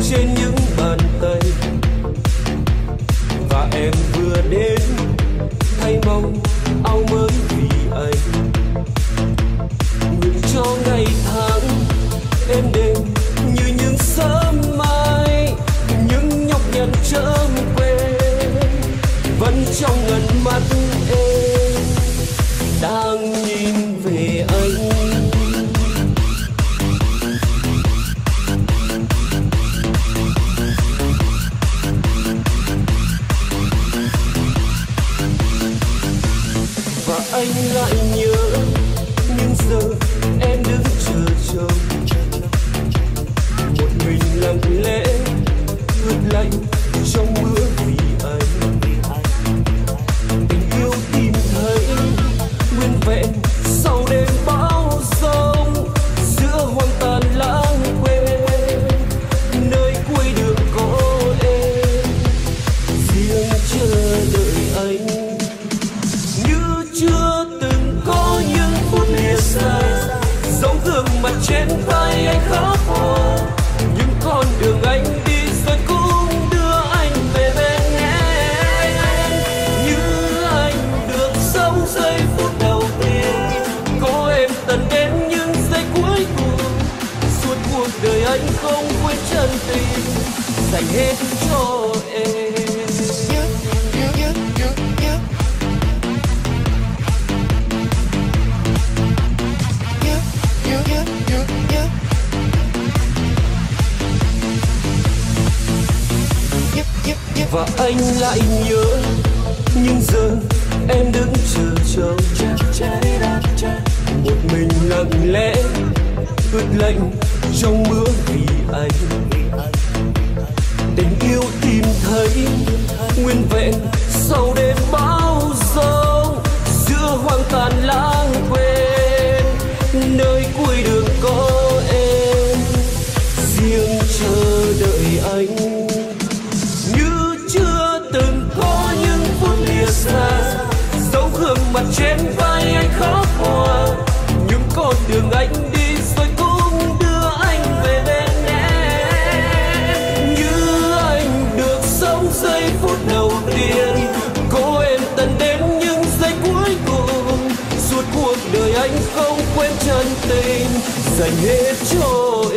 trên những bàn tay. Và em vừa đến thay mong áo mới vì anh. Nguyện cho ngày tháng êm đềm như những sớm mai, những nhọc nhằn chớm quên vẫn trong ngần mắt em đang nhìn về anh. Và anh lại nhớ những giờ em đứng chờ trông, một mình lặng lẽ ướt lạnh trong mưa vì anh. Tình yêu tìm thấy nguyên vẹn sau đêm bão giông, giữa hoang tàn lãng quên nơi cuối đường có em riêng chờ đợi anh. Như chưa từng có những phút lìa xa, dấu gương mặt trên vai anh khóc hoa. Những con đường anh đi rồi cũng đưa anh về bên em. Như anh được sống giây phút đầu tiên, có em tận đến những giây cuối cùng. Suốt cuộc đời anh không quên chân tình dành hết cho em. Và anh lại nhớ những giờ em đứng chờ trông, một mình lặng lẽ ướt lạnh trong mưa vì anh. Tình yêu tìm thấy nguyên vẹn sau đêm bão giông, giữa hoang tàn lãng quên nơi cuối đường có em riêng chờ đợi anh. Từng có những phút lìa xa, dấu gương mặt trên vai anh khóc hoa. Những con đường anh đi rồi cũng đưa anh về bên em. Như anh được sống giây phút đầu tiên, có em tận đến những giây cuối cùng. Suốt cuộc đời anh không quên chân tình dành hết cho